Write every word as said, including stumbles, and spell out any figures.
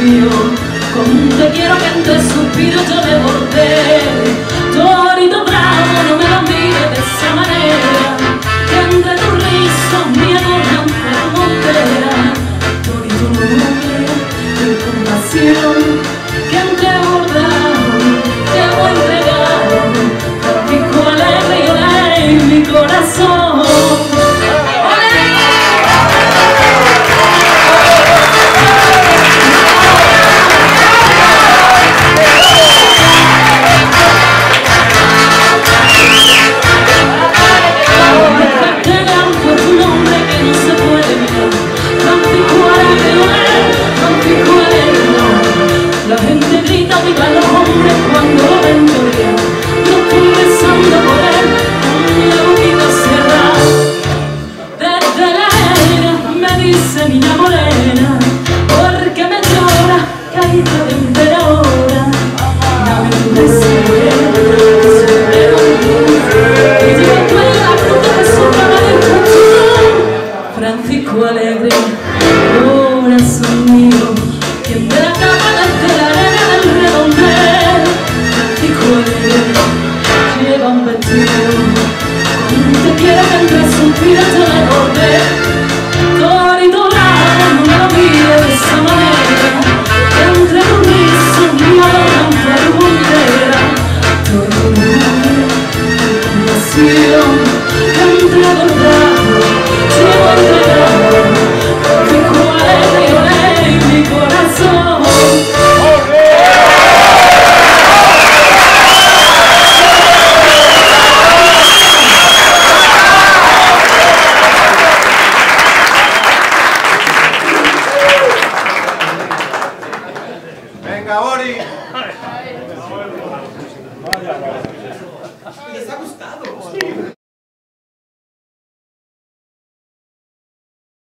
mío, con te quiero que entre suspiros yo le bordé. Torito bravo, no me lo mires de esa manera, que entre tus rizos mi amor no me montera. Torito noble de compasión, que entre bordado te voy a entregar, Francisco alegre y olé en mi corazón. La gente grita viva los hombres cuando lo ven llorar. Yo estoy rezando por él con la boquita cerrada. Desde la arena me dice niña morena, porque me llora caída de emperadora. Dame tu deseo, deseo y lleva tú en la cruz de Jesús para el corazón. Francisco alegre, corazón mío, quien me la cama desde la arena del redondel. Francisco alegre, lleva un vestido, con te quiero que entre suspiros yo le bordé. Torito bravo, no me lo mires de esa manera, que entre tus rizos mi alma fue revoltera. Torito noble, compasión, que entre bordado llevo entregado, Francisco alegre y olé en mi corazón. Venga, Ori. ¿Les ha gustado?